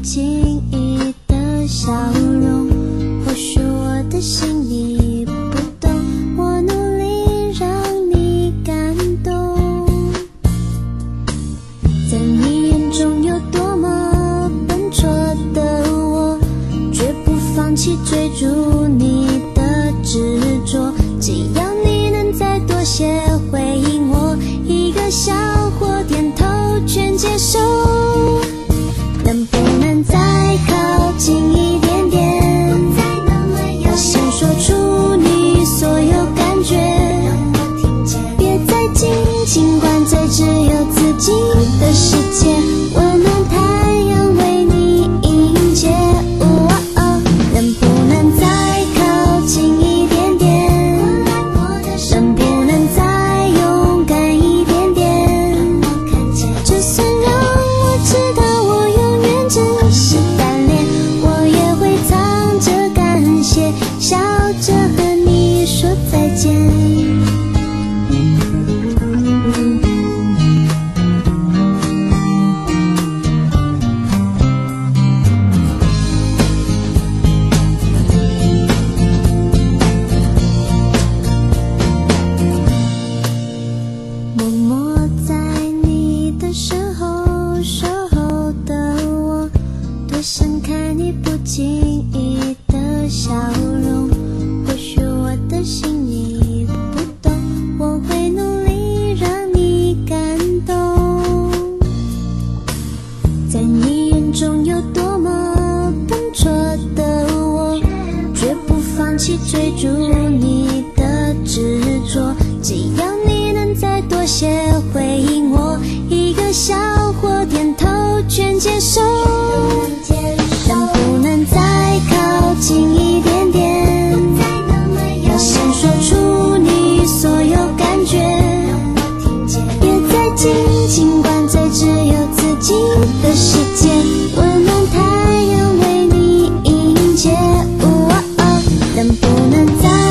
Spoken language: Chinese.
经意的笑容，或许我的心里不懂，我努力让你感动。在你眼中有多么笨拙的我，绝不放弃追逐你的执着，只要你能再多些回应我，一个笑或点头全接受。能不能再靠近一点点，要先说出你所有感觉，别再紧，尽管这只有自己的世界，温暖太阳为你迎接。能不能再靠近一点点，能不能再勇敢一点点，就算让我知道我永远只是单恋，我也会藏着感谢，笑着和你说再见。默默在你的身后守候的我，多想看你不经意的笑容，或许我的心你不懂，我会努力让你感动。在你眼中有多么笨拙的我，绝不放弃追逐你的执着，只要你能再多些回应我，一个笑或点头全接受。能不能再靠近一点点，要先说出你所有感觉，别再紧，尽管这只有自己的世界，温暖太阳为你迎接。能不能再